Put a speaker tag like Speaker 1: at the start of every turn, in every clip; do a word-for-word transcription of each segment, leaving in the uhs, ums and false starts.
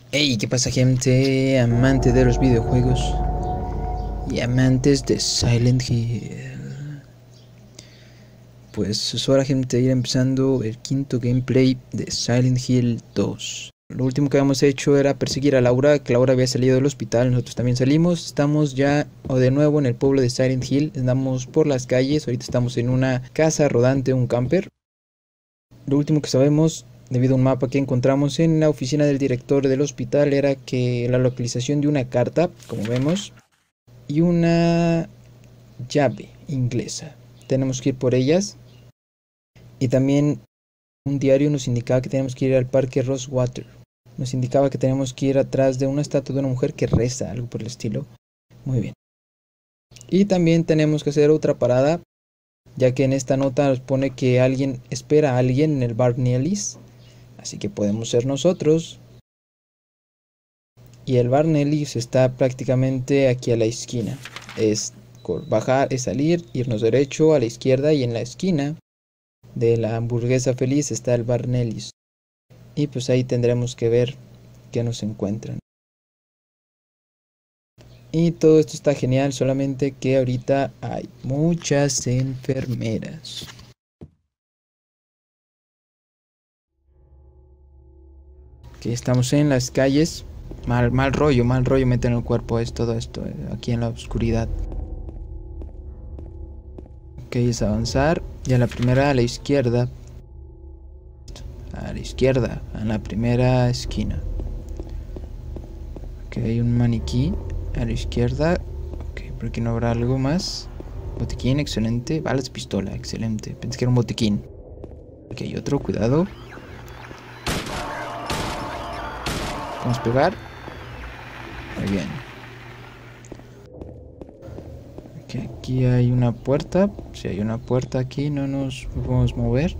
Speaker 1: Hey, ¿qué pasa, gente? Amante de los videojuegos y amantes de Silent Hill. Pues es hora, gente, de ir empezando el quinto gameplay de Silent Hill dos. Lo último que habíamos hecho era perseguir a Laura, que Laura había salido del hospital, nosotros también salimos. Estamos ya o de nuevo en el pueblo de Silent Hill, andamos por las calles, ahorita estamos en una casa rodante, un camper. Lo último que sabemos, debido a un mapa que encontramos en la oficina del director del hospital, era que la localización de una carta, como vemos, y una llave inglesa. Tenemos que ir por ellas. Y también un diario nos indicaba que tenemos que ir al parque Rosewater. Nos indicaba que tenemos que ir atrás de una estatua de una mujer que reza, algo por el estilo. Muy bien. Y también tenemos que hacer otra parada, ya que en esta nota nos pone que alguien espera a alguien en el bar Nelly's. Así que podemos ser nosotros. Y el bar Nelly's está prácticamente aquí a la esquina. Es bajar, es salir, irnos derecho a la izquierda y en la esquina de la hamburguesa feliz está el bar Nelly's. Y pues ahí tendremos que ver qué nos encuentran. Y todo esto está genial, solamente que ahorita hay muchas enfermeras. Que estamos en las calles. Mal, mal rollo, mal rollo meter en el cuerpo es todo esto, eh, aquí en la oscuridad. Ok, es avanzar. Y a la primera a la izquierda. A la izquierda, a la primera esquina. Ok, hay un maniquí a la izquierda. Ok, por aquí no habrá algo más. Botiquín, excelente. Balas de pistola, excelente. Pensé que era un botiquín. Ok, hay otro, cuidado. Vamos a pegar. Muy bien. Okay, aquí hay una puerta. Si hay una puerta aquí, no nos podemos mover.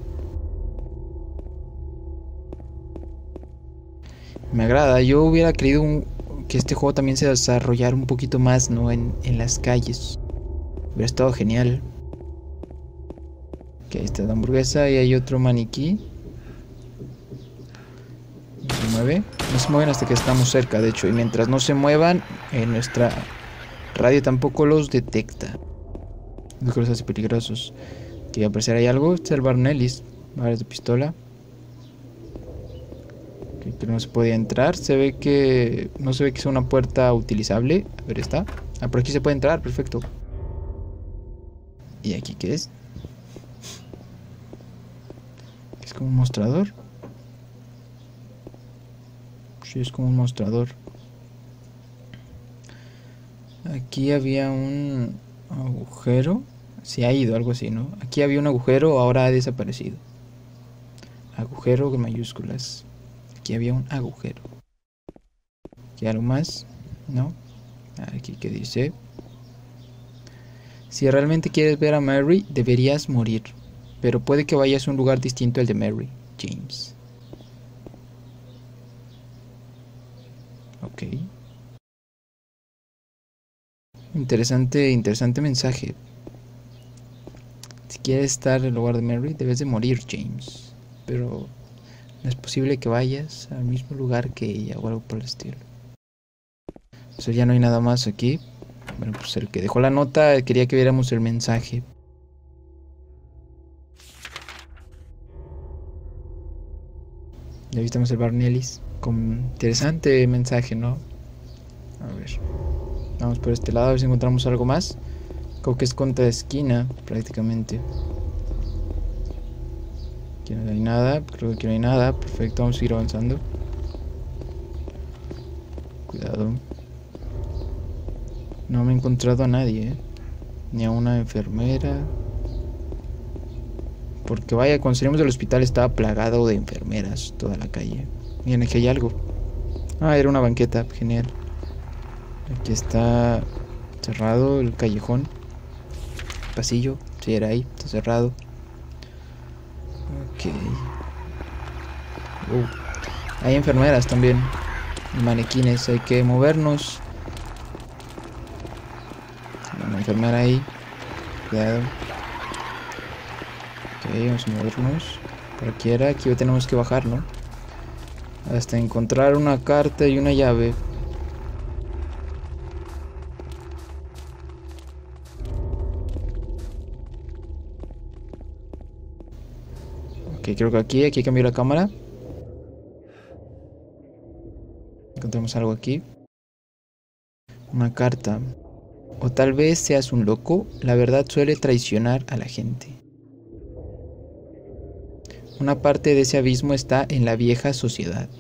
Speaker 1: Me agrada. Yo hubiera querido un, que este juego también se desarrollara un poquito más, ¿no? En, en las calles. Hubiera estado genial. Ok, ahí está la hamburguesa y hay otro maniquí. No se mueve. No se mueven hasta que estamos cerca, de hecho. Y mientras no se muevan, eh, nuestra radio tampoco los detecta. Lo que los hace peligrosos. Que al parecer hay algo. Este es el bar Nelly's. Balas de pistola. Okay, pero no se podía entrar. Se ve que... No se ve que es una puerta utilizable. A ver, está. Ah, por aquí se puede entrar. Perfecto. ¿Y aquí qué es? Es como un mostrador. Sí, es como un mostrador. Aquí había un agujero. Se ha ido, algo así, ¿no? Aquí había un agujero, ahora ha desaparecido. Agujero con mayúsculas. Aquí había un agujero. ¿Aquí algo más? ¿No? Aquí que dice: si realmente quieres ver a Mary, deberías morir. Pero puede que vayas a un lugar distinto al de Mary, James. Ok. Interesante, interesante mensaje. Si quieres estar en el lugar de Mary, debes de morir, James. Pero no es posible que vayas al mismo lugar que ella o algo por el estilo. O sea, ya no hay nada más aquí. Bueno, pues el que dejó la nota quería que viéramos el mensaje. Ya vistamos el bar Nelly's. Con interesante mensaje, ¿no? A ver. Vamos por este lado a ver si encontramos algo más. Creo que es contra esquina, prácticamente. Aquí no hay nada. Creo que aquí no hay nada. Perfecto, vamos a ir avanzando. Cuidado. No me he encontrado a nadie, ¿eh? Ni a una enfermera. Porque vaya, cuando salimos del hospital estaba plagado de enfermeras toda la calle. Miren, aquí hay algo. Ah, era una banqueta, genial. Aquí está cerrado el callejón. El pasillo, sí, era ahí, está cerrado. Ok. Uh, hay enfermeras también. Manequines, hay que movernos. Una enfermera ahí. Cuidado. Ok, vamos a movernos. Por aquí era, aquí tenemos que bajar, ¿no? hasta encontrar una carta y una llave. Ok, creo que aquí, aquí cambió la cámara. Encontramos algo aquí. Una carta. O tal vez seas un loco, la verdad suele traicionar a la gente. Una parte de ese abismo está en la vieja sociedad.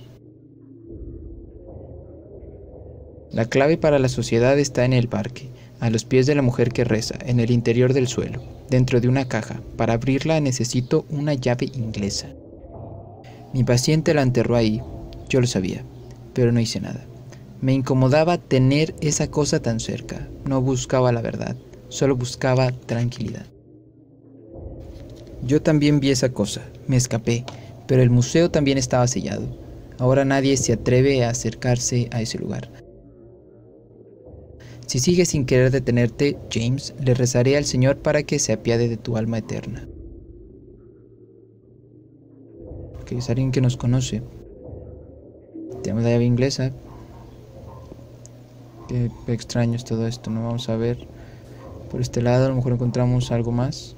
Speaker 1: La clave para la sociedad está en el parque, a los pies de la mujer que reza, en el interior del suelo, dentro de una caja. Para abrirla necesito una llave inglesa. Mi paciente la enterró ahí, yo lo sabía, pero no hice nada. Me incomodaba tener esa cosa tan cerca. No buscaba la verdad, solo buscaba tranquilidad. Yo también vi esa cosa, me escapé, pero el museo también estaba sellado. Ahora nadie se atreve a acercarse a ese lugar. Si sigues sin querer detenerte, James, le rezaré al Señor para que se apiade de tu alma eterna. Ok, es alguien que nos conoce. Tenemos la llave inglesa. Qué extraño es todo esto, ¿no? Vamos a ver por este lado, a lo mejor encontramos algo más.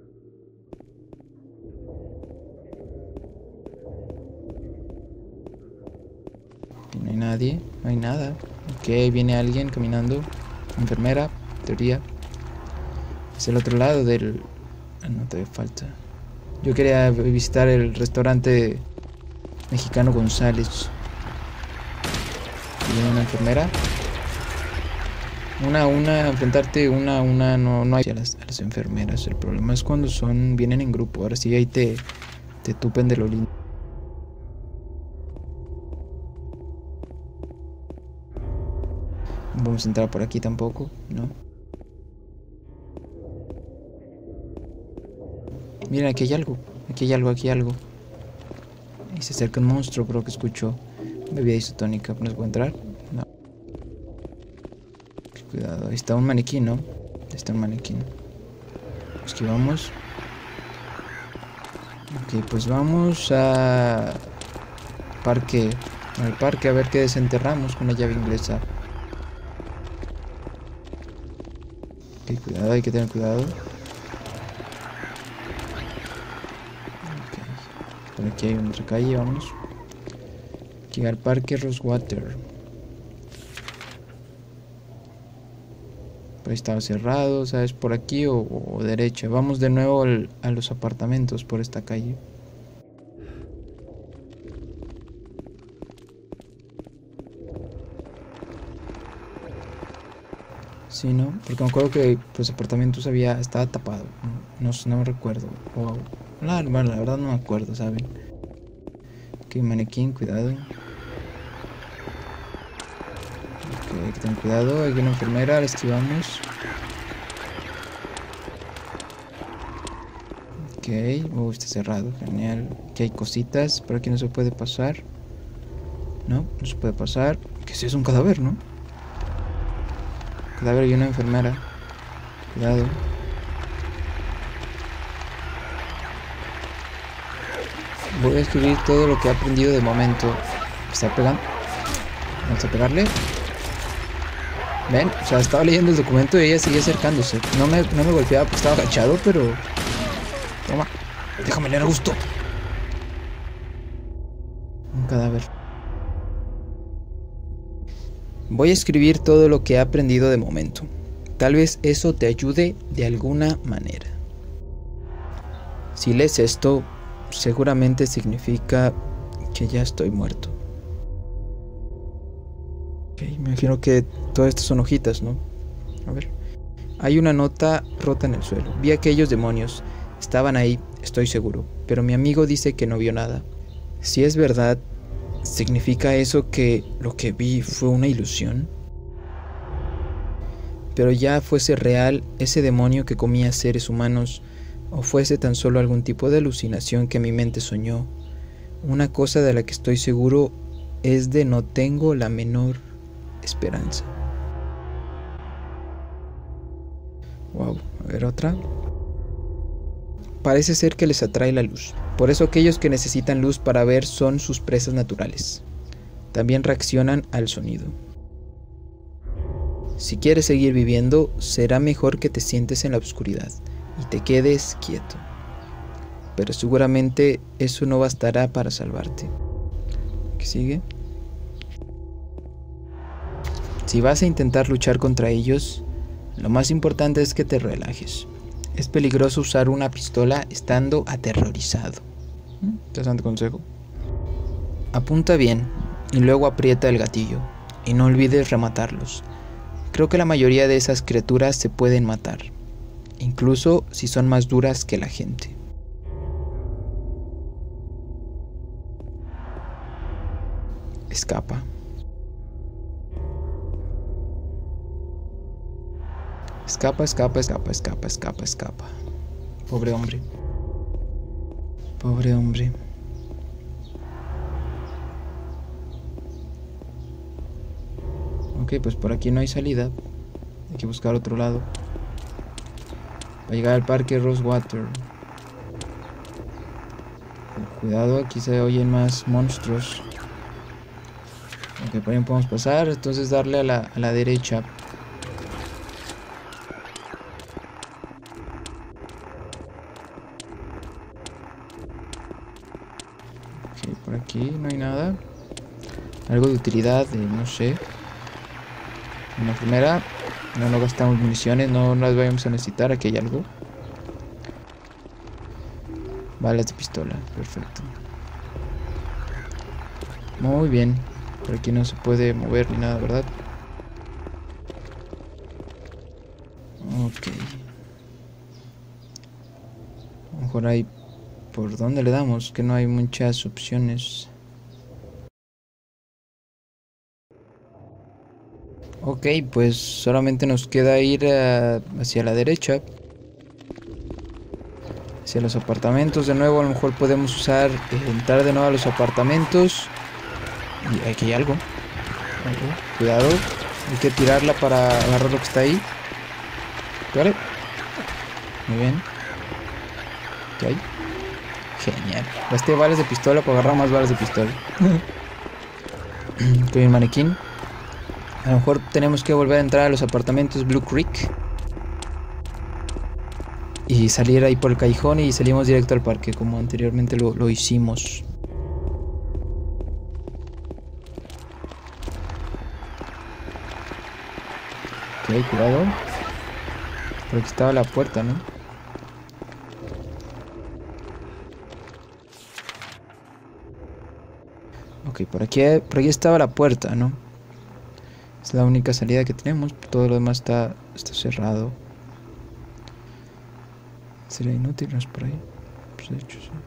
Speaker 1: Aquí no hay nadie, no hay nada. Ok, viene alguien caminando. Enfermera, teoría. Es el otro lado del... Ah, no, todavía falta. Yo quería visitar el restaurante mexicano González. Viene una enfermera. Una, una, enfrentarte una, una, no, no hay a las, a las enfermeras. El problema es cuando son, vienen en grupo. Ahora sí ahí te, te tupen de lo lindo. No vamos a entrar por aquí tampoco, ¿no? Miren, aquí hay algo, aquí hay algo, aquí hay algo. Ahí se acerca un monstruo, creo que escucho. Bebida isotónica, ¿no se puede entrar? No. Cuidado, ahí está un maniquí, ¿no? Ahí está un maniquí. Esquivamos. Ok, pues vamos a... Parque. Al parque a ver qué desenterramos con la llave inglesa. Ok, cuidado, hay que tener cuidado. Okay. Por aquí hay otra calle, vamos. Llegar al parque Rosewater. Por ahí estaba cerrado, ¿sabes? Por aquí o, o derecha. Vamos de nuevo al, a los apartamentos por esta calle. Sí, ¿no? Porque me acuerdo que los apartamentos había... Estaba tapado. No, no, no me recuerdo. O, la, bueno, la verdad no me acuerdo, ¿saben? Ok, manequín, cuidado. Ok, hay que tener cuidado. Hay una enfermera, la esquivamos. Ok, oh, está cerrado, genial. Aquí hay cositas, por aquí no se puede pasar. No, no se puede pasar. ¿Qué es eso? Un cadáver, ¿no? Cadáver y una enfermera. Cuidado. Voy a escribir todo lo que he aprendido de momento. ¿Me está pegando? Vamos a pegarle. Ven, o sea, estaba leyendo el documento y ella seguía acercándose. No me, no me golpeaba porque estaba agachado, pero... Toma, déjame leer a gusto. Un cadáver. Voy a escribir todo lo que he aprendido de momento. Tal vez eso te ayude de alguna manera. Si lees esto, seguramente significa que ya estoy muerto. Okay, me imagino que todas estas son hojitas, ¿no? A ver. Hay una nota rota en el suelo. Vi aquellos demonios. Estaban ahí, estoy seguro. Pero mi amigo dice que no vio nada. Si es verdad, ¿significa eso que lo que vi fue una ilusión? Pero ya fuese real ese demonio que comía seres humanos, o fuese tan solo algún tipo de alucinación que mi mente soñó, una cosa de la que estoy seguro es de no tengo la menor esperanza. Wow, a ver otra. parece ser que les atrae la luz. Por eso aquellos que necesitan luz para ver son sus presas naturales. También reaccionan al sonido. Si quieres seguir viviendo, será mejor que te sientes en la oscuridad y te quedes quieto. Pero seguramente eso no bastará para salvarte. ¿Qué sigue? Si vas a intentar luchar contra ellos, lo más importante es que te relajes. Es peligroso usar una pistola estando aterrorizado. Interesante consejo. Apunta bien y luego aprieta el gatillo. Y no olvides rematarlos. Creo que la mayoría de esas criaturas se pueden matar, incluso si son más duras que la gente. Escapa. Escapa, escapa, escapa, escapa, escapa, escapa. Pobre hombre. Pobre hombre. Ok, pues por aquí no hay salida. Hay que buscar otro lado. Para llegar al parque Rosewater. Cuidado, aquí se oyen más monstruos. Ok, por ahí podemos pasar. Entonces darle a la, a la derecha. Ok, por aquí no hay nada. Algo de utilidad, de, no sé. En la primera, no, no gastamos municiones, no las vayamos a necesitar. Aquí hay algo. Balas de pistola, perfecto. Muy bien. Por aquí no se puede mover ni nada, ¿verdad? Ok. A lo mejor hay... ¿Por dónde le damos? Que no hay muchas opciones. Ok, pues solamente nos queda ir uh, hacia la derecha. Hacia los apartamentos de nuevo. A lo mejor podemos usar, eh, entrar de nuevo a los apartamentos. Y aquí hay algo. algo. Cuidado. Hay que tirarla para agarrar lo que está ahí. Vale. Muy bien. ¿Qué hay? Genial. Gasté balas de pistola para agarrar más balas de pistola. Estoy en manequín. A lo mejor tenemos que volver a entrar a los apartamentos Blue Creek y salir ahí por el callejón y salimos directo al parque como anteriormente lo, lo hicimos. Ok, cuidado. Por aquí estaba la puerta, ¿no? Ok, por aquí, por aquí estaba la puerta, ¿no? Es la única salida que tenemos. Todo lo demás está, está cerrado. Sería inútil, ¿no es por ahí? Pues de hecho, sí.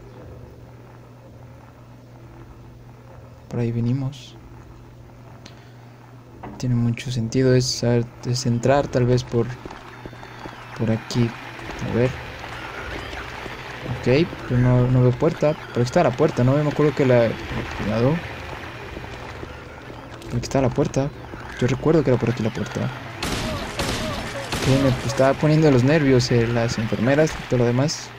Speaker 1: Por ahí venimos. Tiene mucho sentido. Es, saber, es entrar tal vez por, por aquí. A ver. Ok, pero no, no veo puerta. Pero aquí está la puerta, ¿no? Me acuerdo que la... Cuidado. Aquí está la puerta. Yo recuerdo que era por aquí la puerta. Que me estaba poniendo los nervios eh, las enfermeras y todo lo demás.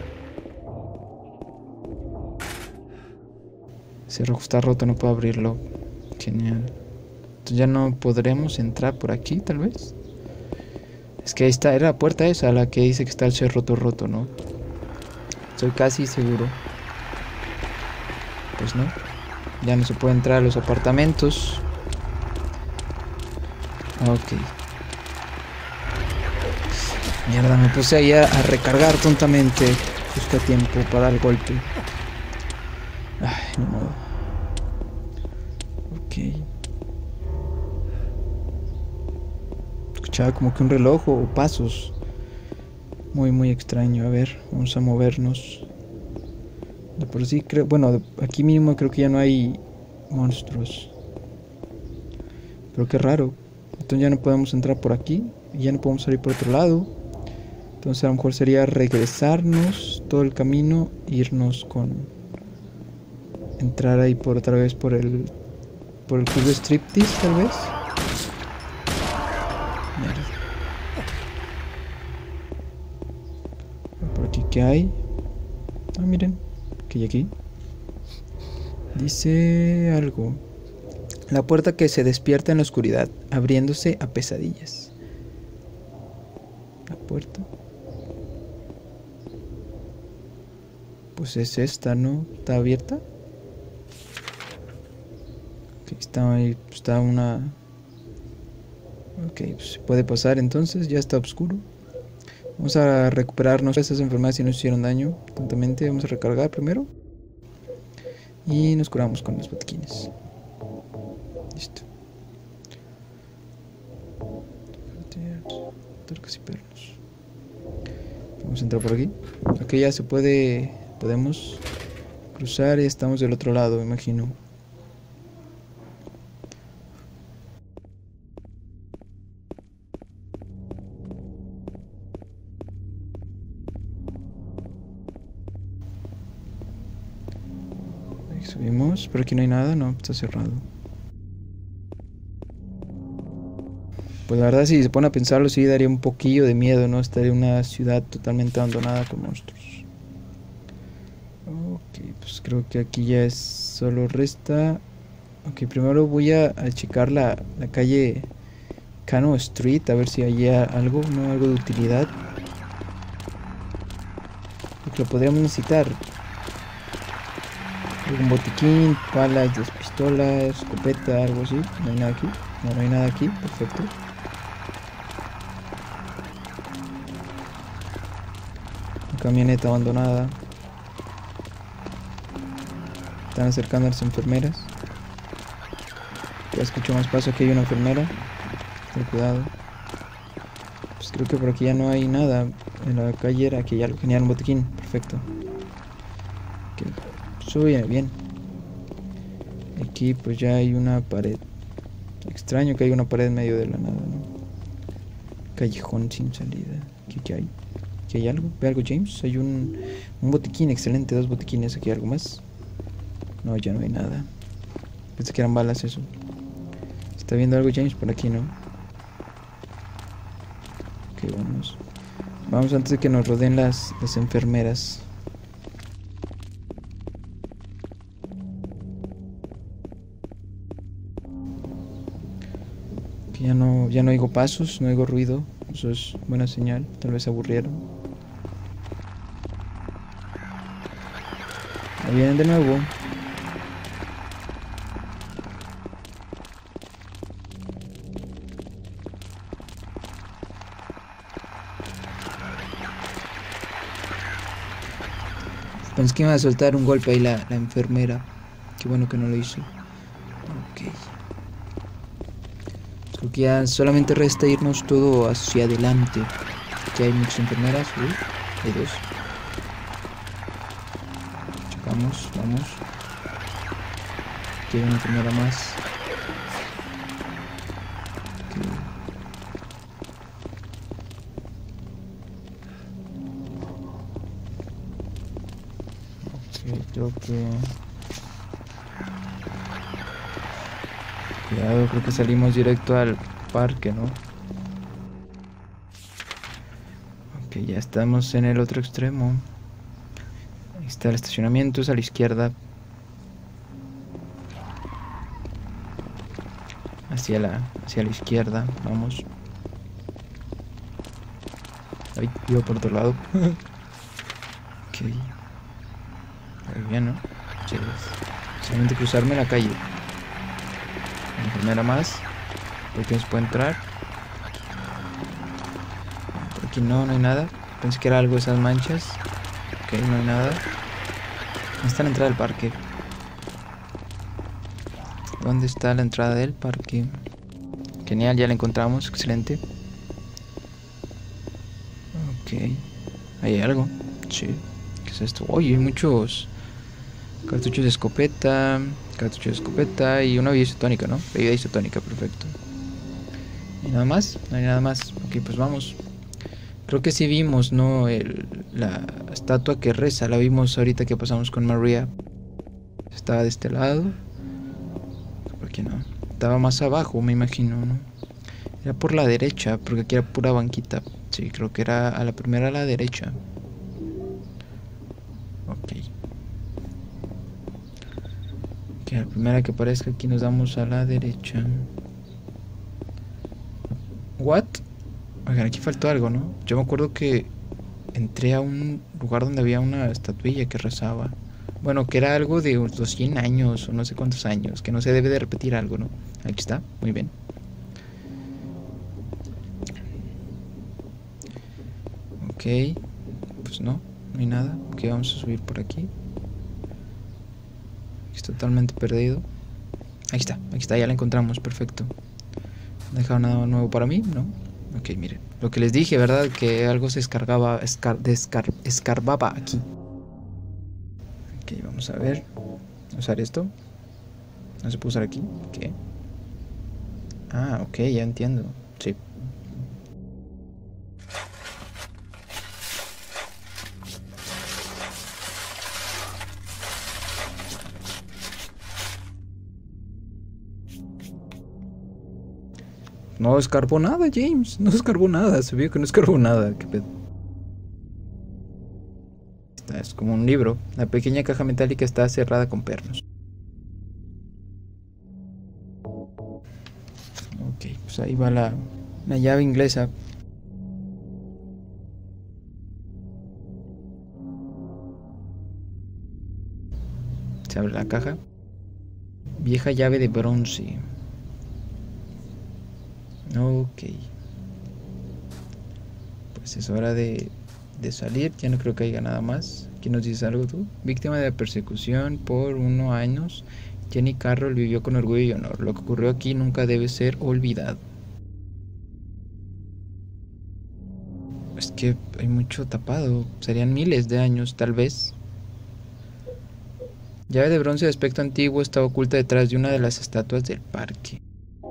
Speaker 1: Ese rojo está roto, no puedo abrirlo. Genial. Entonces ya no podremos entrar por aquí, tal vez. Es que ahí está, era la puerta esa, la que dice que está el ser roto roto, ¿no? Estoy casi seguro. Pues no. Ya no se puede entrar a los apartamentos. Ok. Mierda, me puse ahí a, a recargar tontamente. Justo a tiempo para el golpe. Ay, ni modo. Ok. Escuchaba como que un reloj o pasos. Muy, muy extraño. A ver, vamos a movernos. De por sí creo... Bueno, de, aquí mismo creo que ya no hay monstruos. Pero qué raro. Entonces ya no podemos entrar por aquí. Y ya no podemos salir por otro lado. Entonces a lo mejor sería regresarnos todo el camino. E irnos con... Entrar ahí por otra vez por el... Por el club de striptease tal vez. Mierda. Por aquí ¿Qué hay? Ah, miren. ¿Qué hay aquí? Dice algo. La puerta que se despierta en la oscuridad, abriéndose a pesadillas. La puerta. Pues es esta, ¿no? ¿Está abierta? Ok, está ahí, está una... Ok, pues se puede pasar entonces, ya está oscuro. Vamos a recuperarnos esas enfermedades si nos hicieron daño. Tontamente, vamos a recargar primero. Y nos curamos con los botiquines. Listo. Torcas y pernos. Vamos a entrar por aquí. Aquí ya se puede... Podemos cruzar y estamos del otro lado, me imagino. Ahí subimos, pero aquí no hay nada, no, está cerrado. Pues la verdad, si se pone a pensarlo, sí daría un poquillo de miedo, ¿no? Estaría una ciudad totalmente abandonada con monstruos. Ok, pues creo que aquí ya es solo resta... Ok, primero voy a, a checar la, la calle Cano Street, a ver si hay algo, ¿no? Algo de utilidad. Porque lo podríamos necesitar. Un botiquín, palas, dos pistolas, escopeta, algo así. No hay nada aquí. No, no hay nada aquí, perfecto. Camioneta abandonada. Están acercando a las enfermeras. Ya escucho más paso, aquí hay una enfermera. Ten cuidado. Pues creo que por aquí ya no hay nada. En la calle era que ya lo genial, un botiquín. Perfecto. Okay. Sube bien. Aquí pues ya hay una pared. Extraño que hay una pared en medio de la nada, ¿no? Callejón sin salida. ¿Qué, qué hay? ¿Aquí hay algo? ¿Ve algo, James? Hay un, un botiquín, excelente, dos botiquines. ¿Aquí hay algo más? No, ya no hay nada. Pensé que eran balas eso. ¿Está viendo algo, James? Por aquí, ¿no? Ok, vamos. Vamos antes de que nos rodeen las, las enfermeras. Que ya no, ya no oigo pasos, no oigo ruido. Eso es buena señal. Tal vez se aburrieron. Ahí vienen de nuevo. Pensé que iba a soltar un golpe ahí la, la enfermera. Qué bueno que no lo hizo. Ok. Creo que ya solamente resta irnos todo hacia adelante. Aquí hay muchas enfermeras. Uy, hay dos. Chocamos, vamos. Aquí hay una enfermera más. Okay. Ok, creo que... Cuidado, creo que salimos directo al parque, ¿no? Ok, ya estamos en el otro extremo. Ahí está el estacionamiento, es a la izquierda. Hacia la, hacia la izquierda, vamos. Ay, iba por otro lado. Ok. Muy bien, ¿no? Sí, solamente cruzarme la calle. Una enfermera más. Por aquí nos puede entrar. Por aquí no, no hay nada. Pensé que era algo de esas manchas. Ok, no hay nada. ¿Dónde está la entrada del parque? ¿Dónde está la entrada del parque? Genial, ya la encontramos. Excelente. Ok. ¿Hay algo? Sí. ¿Qué es esto? Oye, hay muchos cartuchos de escopeta. Cartuchos de escopeta y una bebida isotónica, ¿no? Bebida isotónica, perfecto. ¿Y nada más? No hay nada más. Ok, pues vamos. Creo que sí vimos, ¿no? El, la estatua que reza. La vimos ahorita que pasamos con María. Estaba de este lado. ¿Por qué no? Estaba más abajo, me imagino, ¿no? Era por la derecha, porque aquí era pura banquita. Sí, creo que era a la primera a la derecha. Que la primera que aparezca aquí nos damos a la derecha. ¿What? Oigan, aquí faltó algo, ¿no? Yo me acuerdo que entré a un lugar donde había una estatuilla que rezaba. Bueno, que era algo de los cien años o no sé cuántos años, que no se debe de repetir algo, ¿no? Aquí está, muy bien. Ok, pues no, no hay nada. Ok, vamos a subir por aquí. Es totalmente perdido. Aquí está, aquí está, ya la encontramos, perfecto. ¿No dejado nada nuevo para mí? ¿No? Ok, miren. Lo que les dije, ¿verdad? Que algo se descargaba, escar, descar, escarbaba aquí. Ok, vamos a ver. Usar esto. ¿No se puede usar aquí? ¿Qué? Ah, ok, ya entiendo. Sí. No escarbó nada, James. No escarbó nada. Se vio que no escarbó nada. ¿Qué pedo? Esta es como un libro. La pequeña caja metálica está cerrada con pernos. Ok, pues ahí va la, la llave inglesa. Se abre la caja. Vieja llave de bronce. Ok. Pues es hora de, de salir. Ya no creo que haya nada más. ¿Quién nos dice algo tú? Víctima de persecución por unos años. Jenny Carroll vivió con orgullo y honor. Lo que ocurrió aquí nunca debe ser olvidado. Es que hay mucho tapado. Serían miles de años, tal vez. Llave de bronce de aspecto antiguo estaba oculta detrás de una de las estatuas del parque.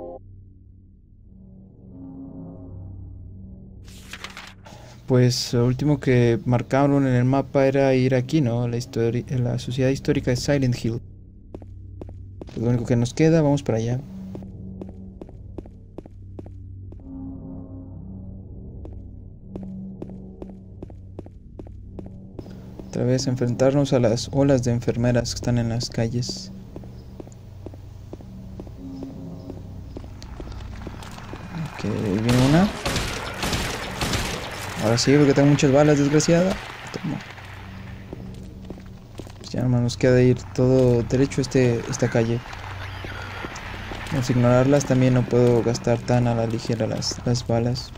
Speaker 1: Pues lo último que marcaron en el mapa era ir aquí, ¿no? La, histori la sociedad histórica de Silent Hill. Pues lo único que nos queda, vamos para allá. Otra vez enfrentarnos a las olas de enfermeras que están en las calles. Ok, ahí viene una. Ahora sí, porque tengo muchas balas, desgraciada. Toma. Pues ya nomás nos queda ir todo derecho a este, esta calle. Vamos a ignorarlas, también no puedo gastar tan a la ligera las, las balas.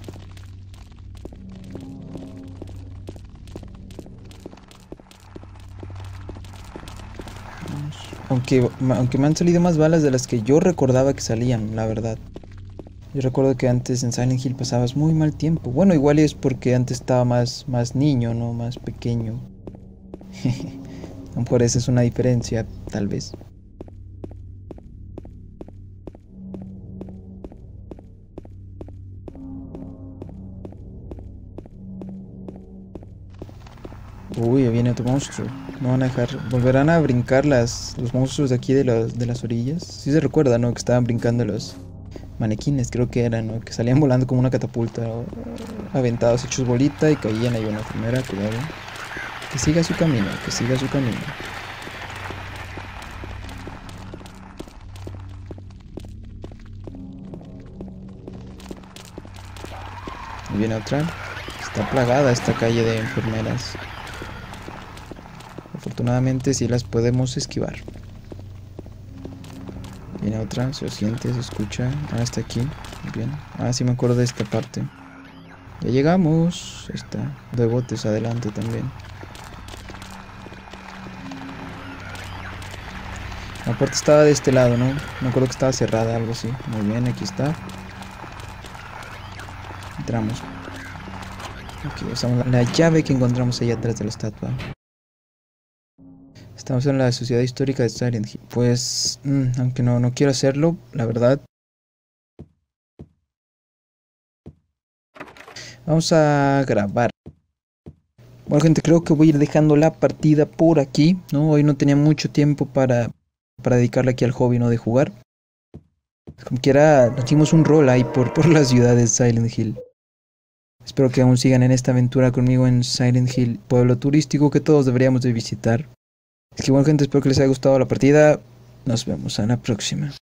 Speaker 1: Aunque, aunque me han salido más balas de las que yo recordaba que salían, la verdad. Yo recuerdo que antes en Silent Hill pasabas muy mal tiempo. Bueno, igual es porque antes estaba más, más niño, ¿no? Más pequeño. A lo mejor esa es una diferencia, tal vez. Uy, ya viene otro monstruo. No van a dejar. Volverán a brincar las, los monstruos de aquí de, los, de las orillas. Sí se recuerda, ¿no? Que estaban brincando los manequines, creo que eran, ¿no? Que salían volando como una catapulta, ¿no? Aventados, hechos bolita y caían ahí una enfermera. Cuidado. Que siga su camino, que siga su camino. Y viene otra. Está plagada esta calle de enfermeras. Afortunadamente sí las podemos esquivar. Viene otra, se siente, se escucha. Ah, está aquí. Muy bien. Ah, sí me acuerdo de esta parte. Ya llegamos. Ahí está. De botes adelante también. La puerta estaba de este lado, ¿no? Me acuerdo que estaba cerrada, algo así. Muy bien, aquí está. Entramos. Aquí usamos la llave que encontramos allá atrás de la estatua. Estamos en la sociedad histórica de Silent Hill. Pues, mmm, aunque no, no quiero hacerlo, la verdad. Vamos a grabar. Bueno, gente, creo que voy a ir dejando la partida por aquí, ¿no? Hoy no tenía mucho tiempo para, para dedicarle aquí al hobby, ¿no? De jugar. Como quiera, nos dimos un rol ahí por, por la ciudad de Silent Hill. Espero que aún sigan en esta aventura conmigo en Silent Hill, pueblo turístico que todos deberíamos de visitar. Es que bueno, gente, espero que les haya gustado la partida. Nos vemos a la próxima.